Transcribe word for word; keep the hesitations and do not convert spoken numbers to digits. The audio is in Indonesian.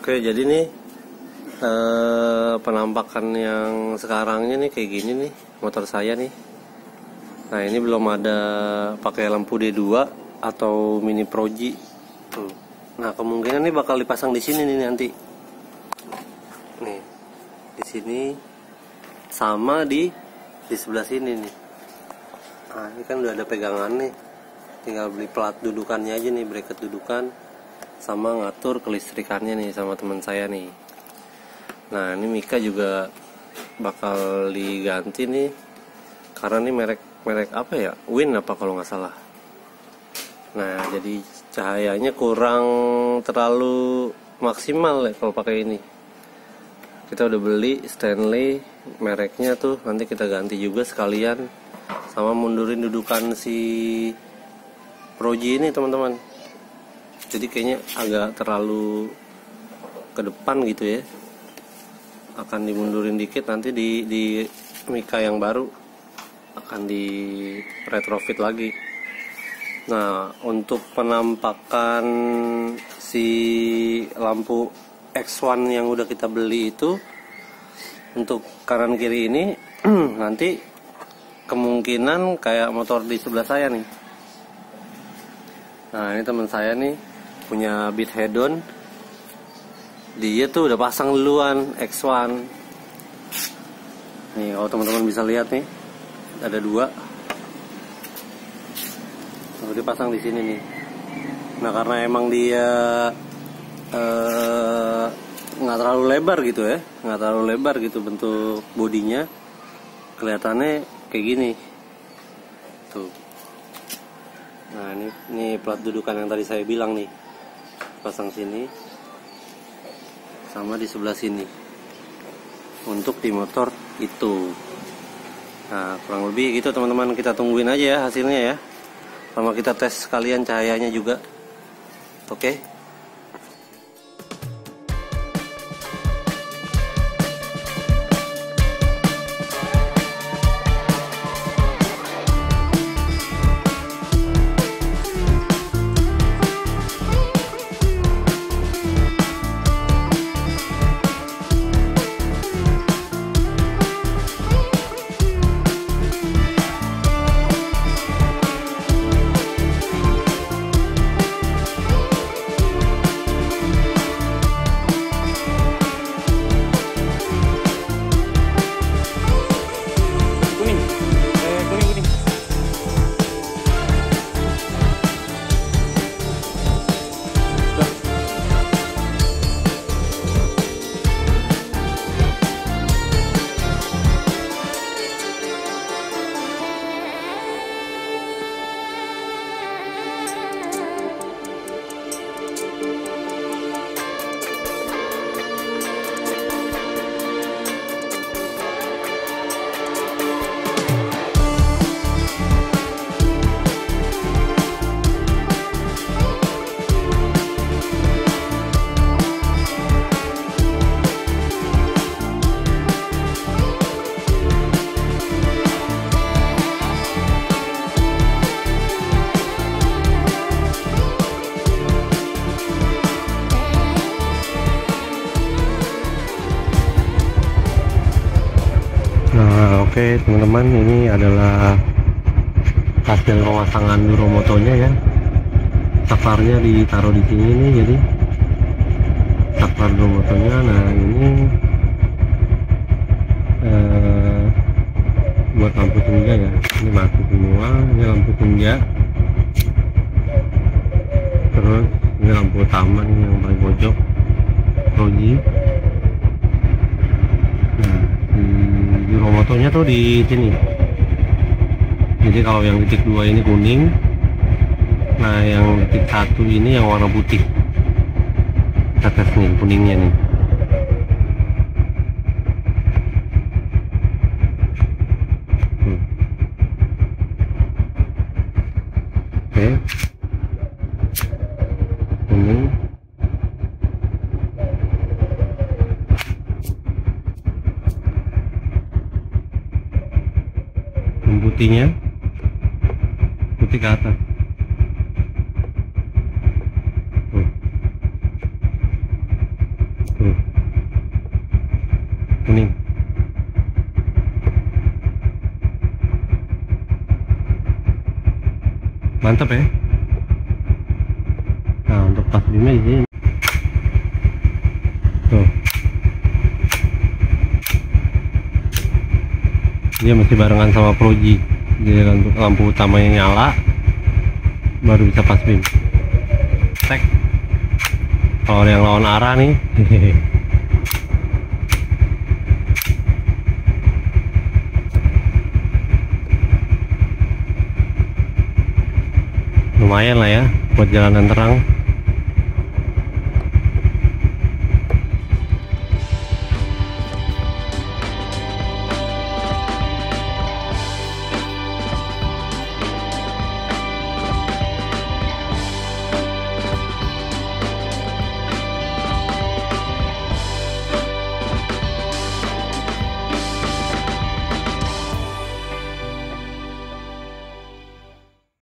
Oke, jadi nih eh, penampakan yang sekarangnya nih kayak gini nih motor saya nih. Nah, ini belum ada pakai lampu D dua atau mini proji. Tuh. Nah, kemungkinan nih bakal dipasang di sini nih nanti. Nih, di sini sama di di sebelah sini nih. Nah, ini kan udah ada pegangan nih. Tinggal beli plat dudukannya aja nih, bracket dudukan. Sama ngatur kelistrikannya nih sama teman saya nih. Nah, ini Mika juga bakal diganti nih, karena ini merek merek apa ya, Win apa kalau nggak salah. Nah, jadi cahayanya kurang terlalu maksimal ya kalau pakai ini. Kita udah beli Stanley mereknya tuh, nanti kita ganti juga sekalian sama mundurin dudukan si Proji ini teman-teman. Jadi kayaknya agak terlalu ke depan gitu ya. Akan dimundurin dikit, nanti di di Mika yang baru akan di retrofit lagi. Nah, untuk penampakan si lampu X satu yang udah kita beli itu, untuk kanan kiri ini nanti kemungkinan kayak motor di sebelah saya nih. Nah, ini teman saya nih punya Beat Head-On, dia tuh udah pasang duluan X satu. Nih, kalau teman-teman bisa lihat nih, ada dua. Lalu dipasang di sini nih. Nah, karena emang dia nggak eh, terlalu lebar gitu ya, nggak terlalu lebar gitu bentuk bodinya, kelihatannya kayak gini. Tuh. Nah, ini ini plat dudukan yang tadi saya bilang nih. Pasang sini sama di sebelah sini untuk di motor itu. Nah, kurang lebih gitu teman-teman, kita tungguin aja ya hasilnya ya, sama kita tes sekalian cahayanya juga. Oke. Nah, oke okay, teman-teman, ini adalah hasil pemasangan Duromotonya ya. Safarnya ditaruh di sini nih, jadi safar Duromotonya. Nah, ini eh, buat lampu senja ya. Ini mati semua. Ini lampu senja. Terus ini lampu utama nih yang paling pojok, Proji. Duromotonya tuh di sini. Jadi kalau yang titik dua ini kuning, nah yang titik satu ini yang warna putih. Kita tes nih kuningnya nih. Hmm. Oke. Kuning. Putihnya putih ke atas. Mantap ya. Nah, untuk pas bimnya di sini tuh, dia masih barengan sama proji. Jadi untuk lampu utamanya nyala baru bisa pas bim. Tek. Kalau yang lawan arah nih lumayan lah ya buat jalanan terang.